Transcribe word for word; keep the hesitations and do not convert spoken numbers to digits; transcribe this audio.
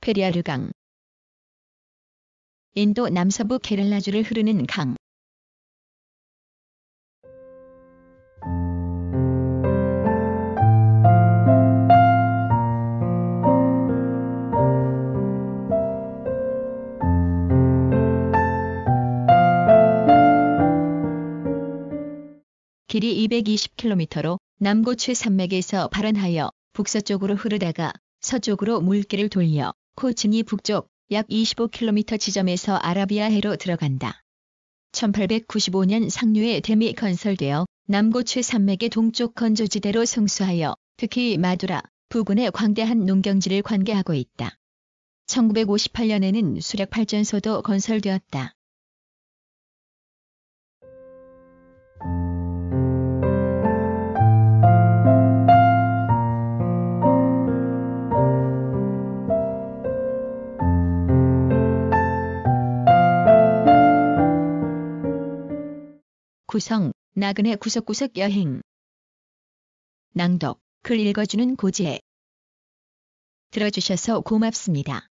페리아르강. 인도 남서부 케랄라주를 흐르는 강. 길이 이백이십 킬로미터로 남고추 산맥에서 발원하여 북서쪽으로 흐르다가 서쪽으로 물길을 돌려 코치니 북쪽 약 이십오 킬로미터 지점에서 아라비아해로 들어간다. 천팔백구십오 년 상류에 댐이 건설되어 남고추 산맥의 동쪽 건조지대로 성수하여 특히 마두라 부근의 광대한 농경지를 관계하고 있다. 천구백오십팔 년에는 수력발전소도 건설되었다. 구성, 나그네 구석구석 여행. 낭독, 글 읽어주는 고지혜. 들어주셔서 고맙습니다.